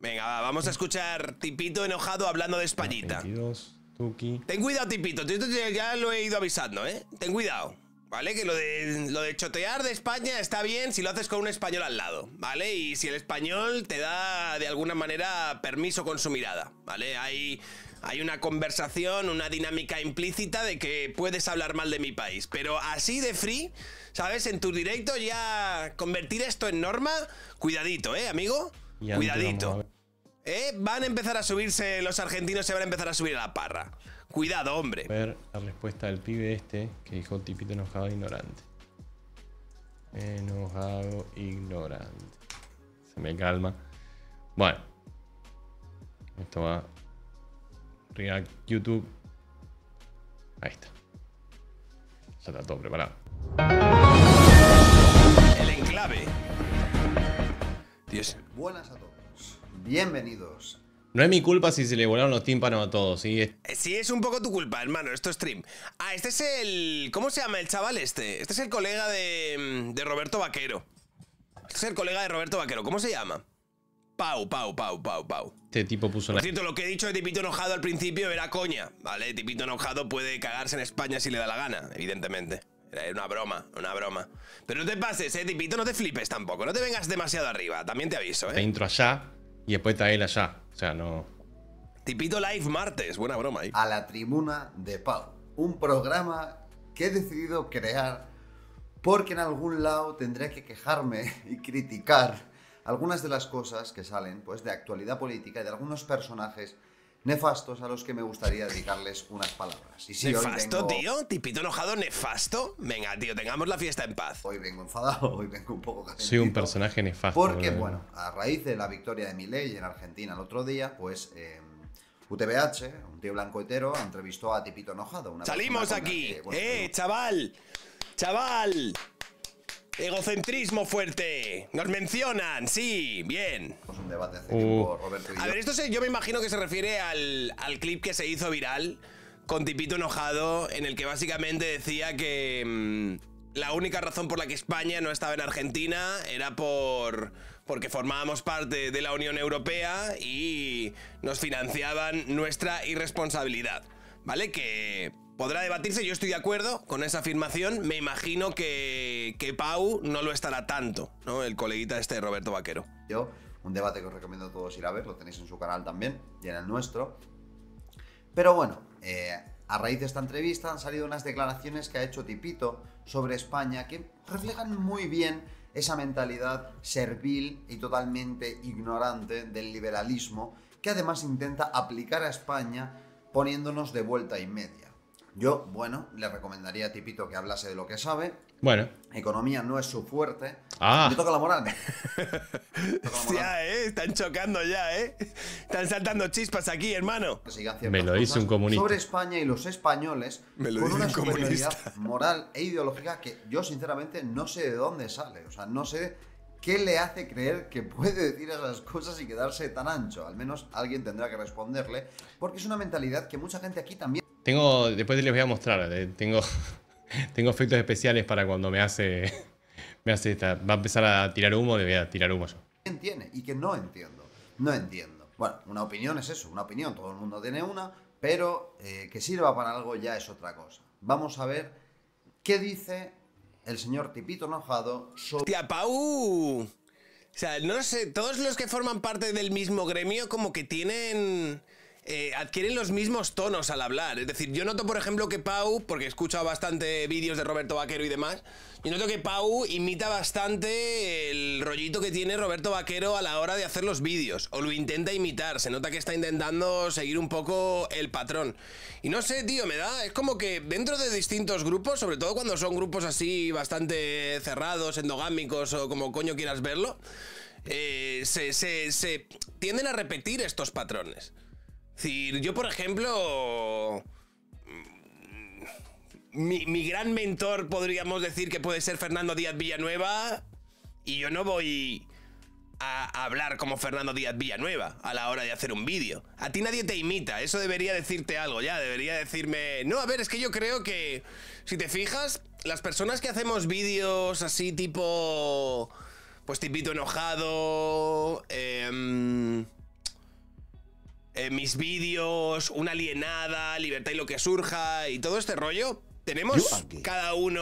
Venga, va, vamos a escuchar Tipito enojado hablando de Españita. 22, Tuki. Ten cuidado, Tipito, ya lo he ido avisando, ¿eh? Ten cuidado, ¿vale? Que lo de chotear de España está bien si lo haces con un español al lado, ¿vale? Y si el español te da, de alguna manera, permiso con su mirada, ¿vale? Hay una conversación, una dinámica implícita de que puedes hablar mal de mi país. Pero así de free, ¿sabes? En tu directo ya convertir esto en norma, cuidadito, amigo? Cuidadito. Van a empezar a subirse, los argentinos se van a empezar a subir a la parra. Cuidado, hombre. A ver la respuesta del pibe este que dijo Tipito enojado e ignorante. Enojado, ignorante. Se me calma. Bueno. Esto va. React, YouTube. Ahí está. Ya está todo preparado. El enclave. Dios. Buenas a todos. Bienvenidos. No es mi culpa si se le volaron los tímpanos a todos, ¿sí? Sí, es un poco tu culpa, hermano, esto es stream. Ah, este es el... ¿Cómo se llama el chaval este? Este es el colega de Roberto Vaquero. Este es el colega de Roberto Vaquero. ¿Cómo se llama? Pau. Este tipo puso Por cierto, lo que he dicho de Tipito enojado al principio era coña, ¿vale? Tipito enojado puede cagarse en España si le da la gana, evidentemente. Era una broma. Pero no te pases, Tipito, no te flipes tampoco. No te vengas demasiado arriba, también te aviso, la intro allá y después está él allá. O sea, no... Tipito Live martes, buena broma ahí. A la tribuna de Pau. Un programa que he decidido crear porque en algún lado tendré que quejarme y criticar algunas de las cosas que salen pues de actualidad política y de algunos personajes nefastos a los que me gustaría dedicarles unas palabras. Y sí, ¿Nefasto, tío? ¿Tipito enojado nefasto? Venga, tío, tengamos la fiesta en paz. Hoy vengo enfadado, hoy vengo un poco calentito. Soy un personaje nefasto. Porque, bueno, a raíz de la victoria de Milei en Argentina el otro día, pues UTBH, un tío blanco hetero, entrevistó a Tipito enojado. ¡Salimos aquí! Chaval! Egocentrismo fuerte. Nos mencionan, sí, bien. Es un debate hace tiempo, Roberto y yo. A ver, yo me imagino que se refiere al clip que se hizo viral con Tipito enojado, en el que básicamente decía que la única razón por la que España no estaba en Argentina era porque formábamos parte de la Unión Europea y nos financiaban nuestra irresponsabilidad, ¿vale? Que podrá debatirse, yo estoy de acuerdo con esa afirmación. Me imagino que Pau no lo estará tanto, ¿no? El coleguita este de Roberto Vaquero. Un debate que os recomiendo a todos ir a ver, lo tenéis en su canal también y en el nuestro. Pero bueno, a raíz de esta entrevista han salido unas declaraciones que ha hecho Tipito sobre España que reflejan muy bien esa mentalidad servil y totalmente ignorante del liberalismo que además intenta aplicar a España poniéndonos de vuelta y media. Yo, bueno, le recomendaría a Tipito que hablase de lo que sabe. Bueno. Economía no es su fuerte. Ah. Me toca la moral. Hostia, están chocando ya, Están saltando chispas aquí, hermano. Me lo dice un comunista. Sobre España y los españoles con una superioridad moral e ideológica que yo, sinceramente, no sé de dónde sale. O sea, no sé qué le hace creer que puede decir esas cosas y quedarse tan ancho. Al menos alguien tendrá que responderle, porque es una mentalidad que mucha gente aquí también... Después les voy a mostrar, tengo efectos especiales para cuando me hace esta. Va a empezar a tirar humo, le voy a tirar humo yo. Tiene y que no entiendo. Bueno, una opinión es eso, una opinión, todo el mundo tiene una, pero que sirva para algo ya es otra cosa. Vamos a ver qué dice el señor Tipito enojado sobre... ¡Hostia, Pau! O sea, no sé, todos los que forman parte del mismo gremio como que tienen... adquieren los mismos tonos al hablar. Es decir, yo noto, por ejemplo, que Pau, porque he escuchado bastante vídeos de Roberto Vaquero y demás, yo noto que Pau imita bastante el rollito que tiene Roberto Vaquero a la hora de hacer los vídeos, o lo intenta imitar. Se nota que está intentando seguir un poco el patrón. Y no sé, tío, es como que dentro de distintos grupos, sobre todo cuando son grupos así bastante cerrados, endogámicos o como coño quieras verlo, se tienden a repetir estos patrones. Es decir, yo, por ejemplo, mi gran mentor podríamos decir que puede ser Fernando Díaz Villanueva, y yo no voy a hablar como Fernando Díaz Villanueva a la hora de hacer un vídeo. A ti nadie te imita, eso debería decirte algo ya, debería decirme... No, a ver, es que yo creo que, si te fijas, las personas que hacemos vídeos así tipo... Pues Tipito enojado... mis vídeos, una alienada, libertad y lo que surja y todo este rollo. Tenemos cada uno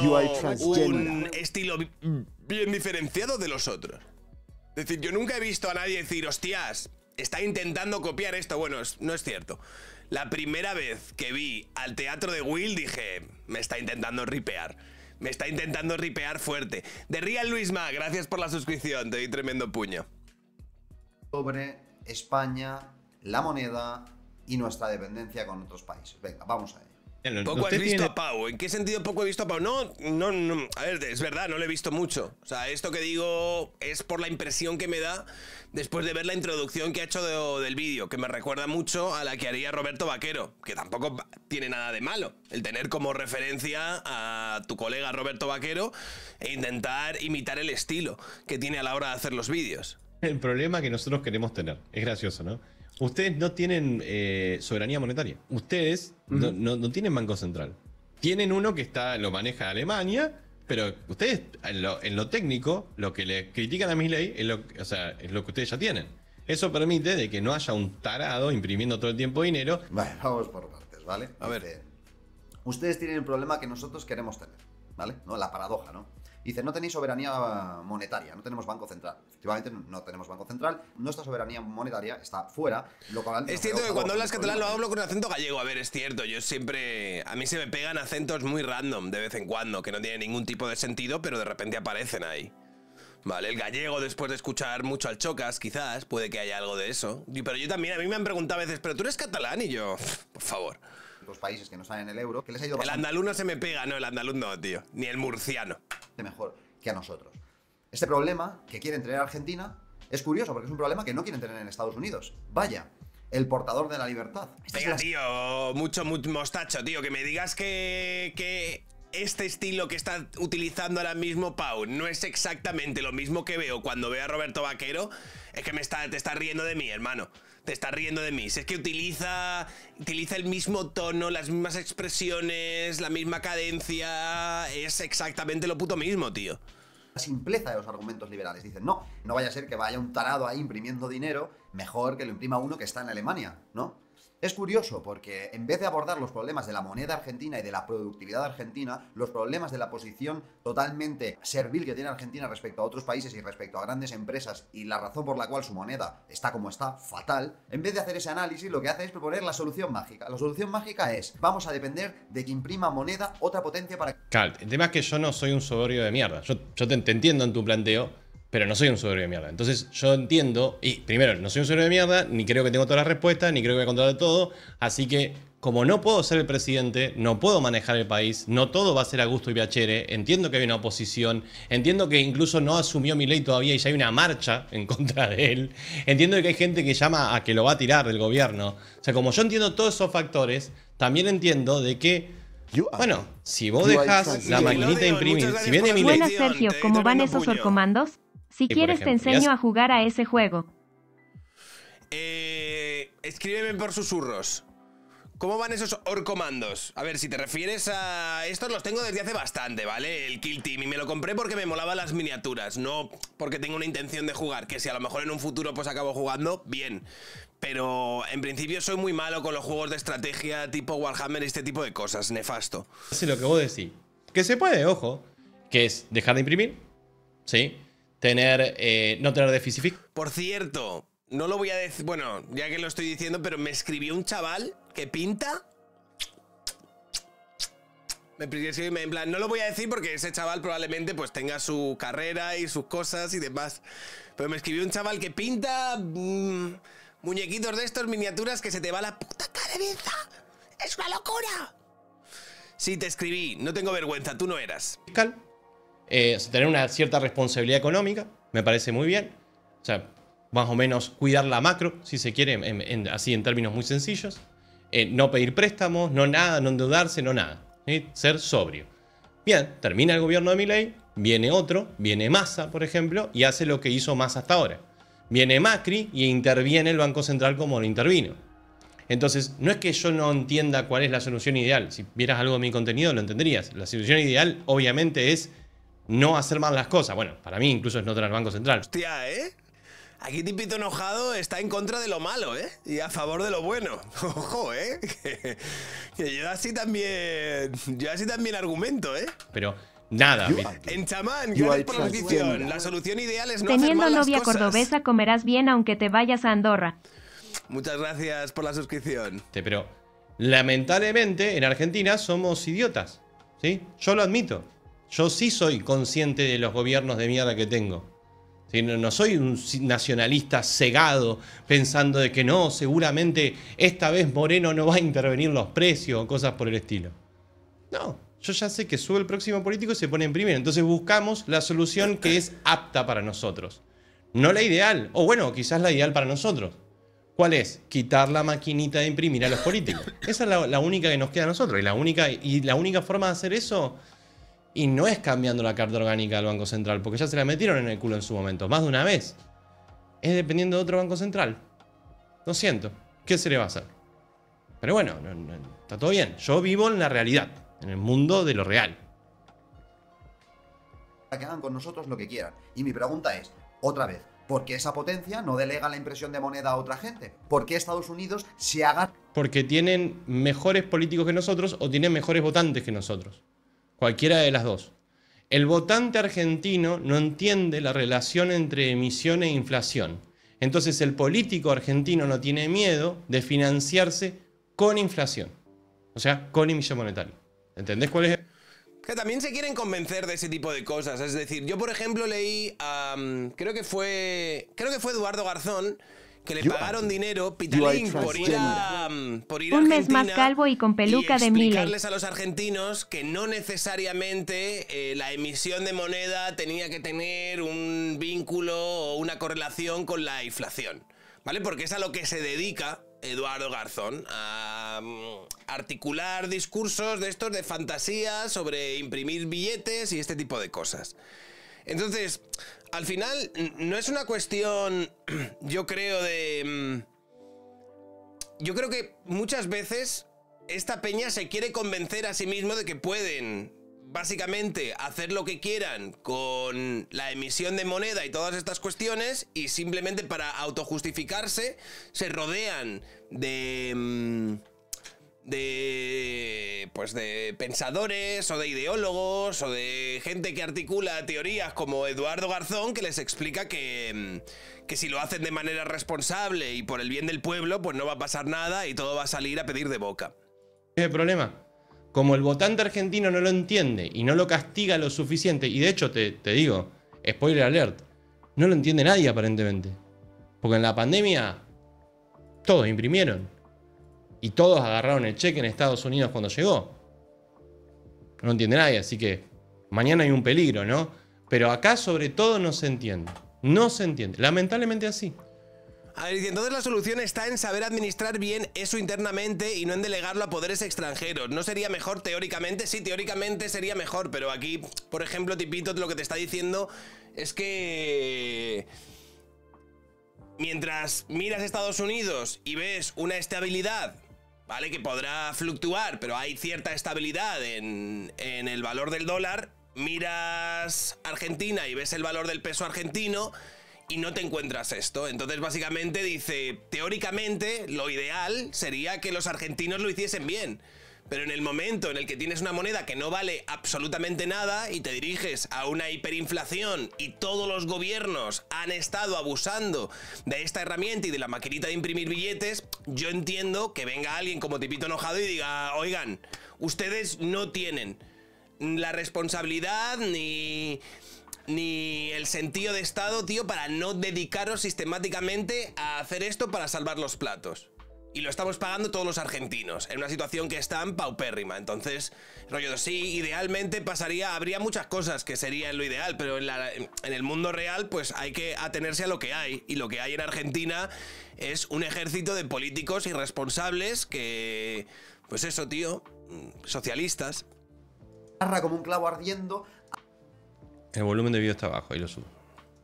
un estilo bien diferenciado de los otros. Es decir, yo nunca he visto a nadie decir, hostias, está intentando copiar esto. Bueno, no es cierto. La primera vez que vi al teatro de Will dije, me está intentando ripear. Me está intentando ripear fuerte. De Real Luisma, gracias por la suscripción, te doy tremendo puño. Sobre España, la moneda y nuestra dependencia con otros países. Venga, vamos a ello. Poco has visto a Pau. ¿En qué sentido poco he visto a Pau? No. A ver, es verdad, no lo he visto mucho. O sea, esto que digo es por la impresión que me da después de ver la introducción que ha hecho del vídeo, que me recuerda mucho a la que haría Roberto Vaquero, que tampoco tiene nada de malo el tener como referencia a tu colega Roberto Vaquero e intentar imitar el estilo que tiene a la hora de hacer los vídeos. El problema que nosotros queremos tener. Es gracioso, ¿no? Ustedes no tienen soberanía monetaria. Ustedes no tienen banco central. Tienen uno que lo maneja Alemania, pero ustedes, en lo técnico, lo que le critican a Milei es lo que ustedes ya tienen. Eso permite de que no haya un tarado imprimiendo todo el tiempo dinero. Vale, vamos por partes, ¿vale? A ver. Ustedes tienen el problema que nosotros queremos tener, ¿vale? ¿No? La paradoja, ¿no? Dice, no tenéis soberanía monetaria, no tenemos banco central. Efectivamente, no tenemos banco central. Nuestra soberanía monetaria está fuera. Lo cual es cierto que cuando hablas catalán lo hablo con acento gallego. A ver, es cierto, yo siempre... A mí se me pegan acentos muy random de vez en cuando, que no tienen ningún tipo de sentido, pero de repente aparecen ahí. Vale, el gallego, después de escuchar mucho al Chocas, quizás, puede que haya algo de eso. Pero yo también, a mí me han preguntado a veces, ¿pero tú eres catalán? Y yo, por favor. Los países que no están en el euro, que les ha ido bastante... El andaluz no se me pega, no, el andaluz no, tío. Ni el murciano. Mejor que a nosotros. Este problema que quieren tener Argentina es curioso porque es un problema que no quieren tener en Estados Unidos. Vaya, el portador de la libertad. Venga, tío, mucho mostacho, tío, que me digas que este estilo que está utilizando ahora mismo Pau no es exactamente lo mismo que veo cuando veo a Roberto Vaquero, es que te estás riendo de mí, hermano. Te estás riendo de mí. Si es que utiliza el mismo tono, las mismas expresiones, la misma cadencia. Es exactamente lo puto mismo, tío. La simpleza de los argumentos liberales. Dicen, no vaya a ser que vaya un tarado ahí imprimiendo dinero, mejor que lo imprima uno que está en Alemania, ¿no? Es curioso porque en vez de abordar los problemas de la moneda argentina y de la productividad argentina, los problemas de la posición totalmente servil que tiene Argentina respecto a otros países y respecto a grandes empresas y la razón por la cual su moneda está como está, fatal, en vez de hacer ese análisis lo que hace es proponer la solución mágica. La solución mágica es, vamos a depender de que imprima moneda otra potencia para... Claro, el tema es que yo no soy un soberbio de mierda. Yo te entiendo en tu planteo, pero no soy un soberbio de mierda. Entonces yo entiendo, y primero, no soy un soberbio de mierda, ni creo que tengo todas las respuestas, ni creo que voy a controlar todo. Así que, como no puedo ser el presidente, no puedo manejar el país, no todo va a ser a gusto y piacere, entiendo que hay una oposición, entiendo que incluso no asumió Milei todavía y ya hay una marcha en contra de él, entiendo que hay gente que llama a que lo va a tirar del gobierno. O sea, como yo entiendo todos esos factores, también entiendo de que bueno, si vos dejás la maquinita de imprimir, si viene Milei... Buenas, Sergio, ¿cómo van esos orcomandos? Si quieres te enseño a jugar a ese juego. Escríbeme por susurros. ¿Cómo van esos orcomandos? A ver, si te refieres a... Estos los tengo desde hace bastante, ¿vale? El Kill Team. Y me lo compré porque me molaban las miniaturas. No porque tengo una intención de jugar. Que si a lo mejor en un futuro pues acabo jugando, bien. Pero en principio soy muy malo con los juegos de estrategia tipo Warhammer y este tipo de cosas. Nefasto. Es lo que vos decís. Que se puede, ojo. Que es dejar de imprimir. ¿Sí? No tener déficit fiscal. Por cierto, no lo voy a decir, bueno, ya que lo estoy diciendo, pero me escribió un chaval que pinta. En plan, no lo voy a decir porque ese chaval probablemente pues tenga su carrera y sus cosas y demás. Pero me escribió un chaval que pinta muñequitos de estos, miniaturas, que se te va la puta cabeza. ¡Es una locura! Sí, te escribí, no tengo vergüenza, tú no eras. Fiscal. Tener una cierta responsabilidad económica, me parece muy bien. O sea, más o menos cuidar la macro, si se quiere, así en términos muy sencillos. No pedir préstamos, no nada, no endeudarse, no nada. Ser sobrio. Bien, termina el gobierno de Milei, viene otro, viene Massa, por ejemplo, y hace lo que hizo Massa hasta ahora. Viene Macri y interviene el Banco Central como lo intervino. Entonces, no es que yo no entienda cuál es la solución ideal. Si vieras algo de mi contenido, lo entenderías. La solución ideal, obviamente, es no hacer mal las cosas. Bueno, para mí incluso es no tener Banco Central. Hostia, ¿eh? Aquí Tipito Enojado está en contra de lo malo, ¿eh? Y a favor de lo bueno. Ojo, ¿eh? Que yo así también argumento, ¿eh? Pero nada. En chamán, gracias por la suscripción. La solución ideal es no hacer Teniendo mal las novia cosas. cordobesa comerás bien aunque te vayas a Andorra. Muchas gracias por la suscripción. Pero lamentablemente en Argentina somos idiotas, ¿sí? Yo lo admito. Yo sí soy consciente de los gobiernos de mierda que tengo. ¿Sí? No soy un nacionalista cegado pensando de que no, seguramente esta vez Moreno no va a intervenir los precios o cosas por el estilo. No, yo ya sé que sube el próximo político y se pone en primero. Entonces buscamos la solución que es apta para nosotros. No la ideal, o bueno, quizás la ideal para nosotros. ¿Cuál es? Quitar la maquinita de imprimir a los políticos. Esa es la única que nos queda a nosotros. Y la única forma de hacer eso, y no es cambiando la carta orgánica del Banco Central, porque ya se la metieron en el culo en su momento, más de una vez. Es dependiendo de otro Banco Central. Lo siento. ¿Qué se le va a hacer? Pero bueno, está todo bien. Yo vivo en la realidad, en el mundo de lo real. Que hagan con nosotros lo que quieran. Y mi pregunta es, otra vez, ¿por qué esa potencia no delega la impresión de moneda a otra gente? ¿Por qué Estados Unidos se haga? Porque tienen mejores políticos que nosotros o tienen mejores votantes que nosotros. Cualquiera de las dos. El votante argentino no entiende la relación entre emisión e inflación. Entonces el político argentino no tiene miedo de financiarse con inflación. O sea, con emisión monetaria. ¿Entendés cuál es? Que también se quieren convencer de ese tipo de cosas. Es decir, yo por ejemplo leí creo que fue Eduardo Garzón, que le pagaron dinero, Pitalín, por ir a Argentina. Un mes más calvo y con peluca de Milei. Explicarles a los argentinos que no necesariamente la emisión de moneda tenía que tener un vínculo o una correlación con la inflación, ¿vale? Porque es a lo que se dedica Eduardo Garzón, a articular discursos de estos de fantasía sobre imprimir billetes y este tipo de cosas. Entonces, al final, no es una cuestión, yo creo, de... Yo creo que muchas veces esta peña se quiere convencer a sí mismo de que pueden, básicamente, hacer lo que quieran con la emisión de moneda y todas estas cuestiones, y simplemente para autojustificarse se rodean de pensadores o de ideólogos o de gente que articula teorías como Eduardo Garzón, que les explica que si lo hacen de manera responsable y por el bien del pueblo, pues no va a pasar nada y todo va a salir a pedir de boca. ¿Qué es el problema? Como el votante argentino no lo entiende y no lo castiga lo suficiente, y de hecho te digo, spoiler alert, no lo entiende nadie aparentemente. Porque en la pandemia todos imprimieron. Y todos agarraron el cheque en Estados Unidos cuando llegó. No lo entiende nadie, así que mañana hay un peligro, ¿no? Pero acá sobre todo no se entiende. No se entiende. Lamentablemente así. A ver, y entonces la solución está en saber administrar bien eso internamente y no en delegarlo a poderes extranjeros. ¿No sería mejor teóricamente? Sí, teóricamente sería mejor, pero aquí, por ejemplo, Tipito lo que te está diciendo es que mientras miras Estados Unidos y ves una estabilidad, ¿vale? Que podrá fluctuar, pero hay cierta estabilidad en el valor del dólar, miras Argentina y ves el valor del peso argentino y no te encuentras esto. Entonces básicamente dice, teóricamente lo ideal sería que los argentinos lo hiciesen bien, pero en el momento en el que tienes una moneda que no vale absolutamente nada y te diriges a una hiperinflación y todos los gobiernos han estado abusando de esta herramienta y de la maquinita de imprimir billetes, yo entiendo que venga alguien como Tipito Enojado y diga, oigan, ustedes no tienen la responsabilidad ni el sentido de Estado, tío, para no dedicaros sistemáticamente a hacer esto para salvar los platos. Y lo estamos pagando todos los argentinos, en una situación que es tan paupérrima. Entonces, rollo, sí, idealmente habría muchas cosas que serían lo ideal, pero en el mundo real, pues hay que atenerse a lo que hay. Y lo que hay en Argentina es un ejército de políticos irresponsables que, pues eso, tío, socialistas. Como un clavo ardiendo. El volumen de vídeo está abajo, ahí lo subo.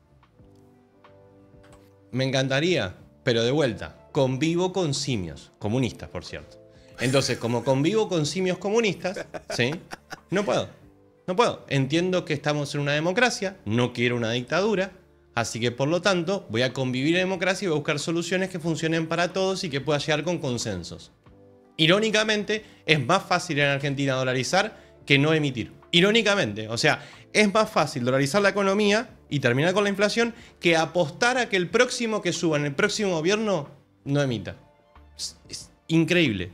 Me encantaría, pero de vuelta, convivo con simios, comunistas, por cierto. Entonces, como convivo con simios comunistas, ¿sí? No puedo. Entiendo que estamos en una democracia, no quiero una dictadura, Así que, por lo tanto, voy a convivir en democracia y voy a buscar soluciones que funcionen para todos y que pueda llegar con consensos. Irónicamente, es más fácil en Argentina dolarizar que no emitir. Irónicamente, o sea, es más fácil dolarizar la economía y terminar con la inflación que apostar a que el próximo que suba en el próximo gobierno no emita. Es increíble.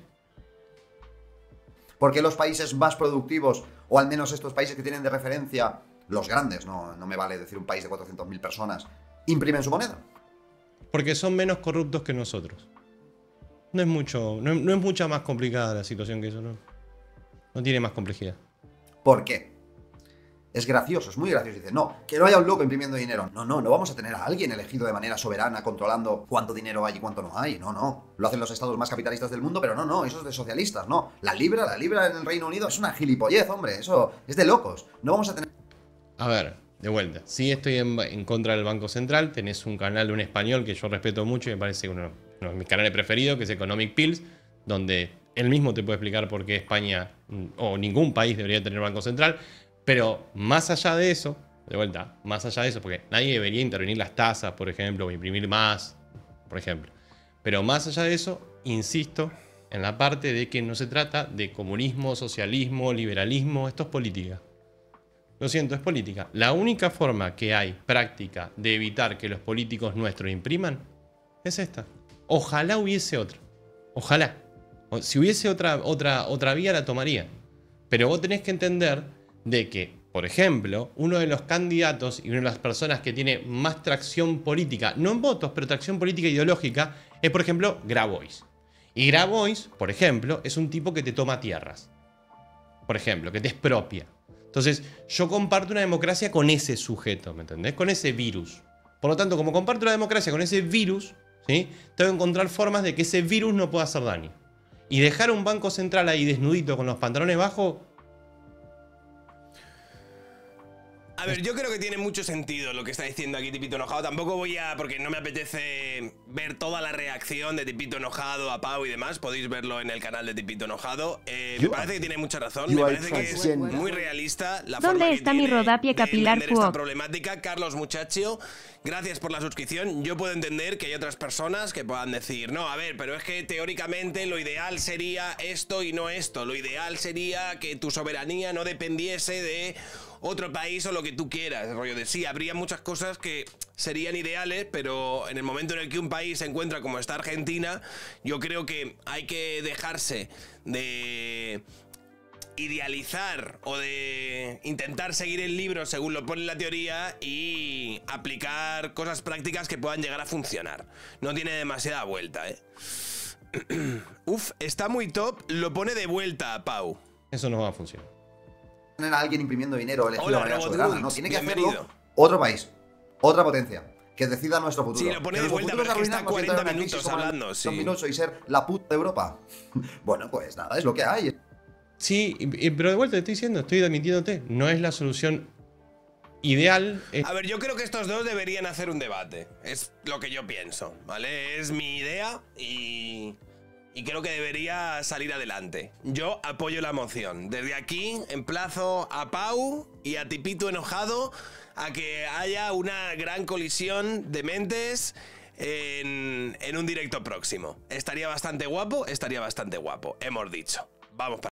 Porque los países más productivos, o al menos estos países que tienen de referencia, los grandes, no me vale decir un país de 400.000 personas, imprimen su moneda? Porque son menos corruptos que nosotros. No es mucha más complicada la situación que eso, no tiene más complejidad. ¿Por qué? Es gracioso, es muy gracioso. Dice, no, que no haya un loco imprimiendo dinero. No vamos a tener a alguien elegido de manera soberana controlando cuánto dinero hay y cuánto no hay. No. Lo hacen los estados más capitalistas del mundo, pero no, eso es de socialistas, no. La libra en el Reino Unido es una gilipollez, hombre. Eso es de locos. No vamos a tener... A ver, de vuelta. Sí estoy en contra del Banco Central. Tenés un canal de un español que yo respeto mucho y me parece uno de mis canales preferidos, que es Economic Pills, donde él mismo te puede explicar por qué España o ningún país debería tener Banco Central. Pero más allá de eso, de vuelta, más allá de eso, porque nadie debería intervenir las tasas, por ejemplo, o imprimir más, por ejemplo. Pero más allá de eso, insisto en la parte de que no se trata de comunismo, socialismo, liberalismo, esto es política. Lo siento, es política. La única forma que hay práctica de evitar que los políticos nuestros impriman es esta. Ojalá hubiese otra. Ojalá. Si hubiese otra vía la tomaría. Pero vos tenés que entender de que, por ejemplo, uno de los candidatos y una de las personas que tiene más tracción política, no en votos, pero tracción política ideológica, es, por ejemplo, Grabois. Y Grabois, por ejemplo, es un tipo que te toma tierras. Por ejemplo, que te expropia. Entonces, yo comparto una democracia con ese sujeto, ¿me entendés? Con ese virus. Por lo tanto, como comparto la democracia con ese virus, ¿sí? Tengo que encontrar formas de que ese virus no pueda hacer daño. Y dejar un banco central ahí desnudito con los pantalones bajos... A ver, yo creo que tiene mucho sentido lo que está diciendo aquí Tipito Enojado. Tampoco voy a... porque no me apetece ver toda la reacción de Tipito Enojado a Pau y demás. Podéis verlo en el canal de Tipito Enojado. Me parece que tiene mucha razón. Me parece que es muy realista la forma que tiene mi rodapie capilar de entender esta problemática. Carlos Muchacho, gracias por la suscripción. Yo puedo entender que hay otras personas que puedan decir, no, a ver, pero es que teóricamente lo ideal sería esto y no esto. Lo ideal sería que tu soberanía no dependiese de otro país o lo que tú quieras. El rollo de sí, habría muchas cosas que serían ideales, pero en el momento en el que un país se encuentra como está Argentina, yo creo que hay que dejarse de idealizar o de intentar seguir el libro según lo pone la teoría y aplicar cosas prácticas que puedan llegar a funcionar. No tiene demasiada vuelta, Uf, está muy top. Lo pone de vuelta, Pau. Eso no va a funcionar. Tener a alguien imprimiendo dinero elegido de manera soberana, no, tiene que bienvenido. hacerlo otro país, otra potencia, que decida nuestro futuro. Sí, lo pone de vuelta, pero es que está 40 minutos hablando, sí. 2008 y ser la puta de Europa. Bueno, pues nada, es lo que hay. Sí, pero de vuelta te estoy diciendo, estoy admitiéndote, no es la solución ideal. A ver, yo creo que estos dos deberían hacer un debate. Es lo que yo pienso, ¿vale? Es mi idea y creo que debería salir adelante. Yo apoyo la moción. Desde aquí emplazo a Pau y a Tipito Enojado a que haya una gran colisión de mentes en un directo próximo. Estaría bastante guapo, hemos dicho. Vamos para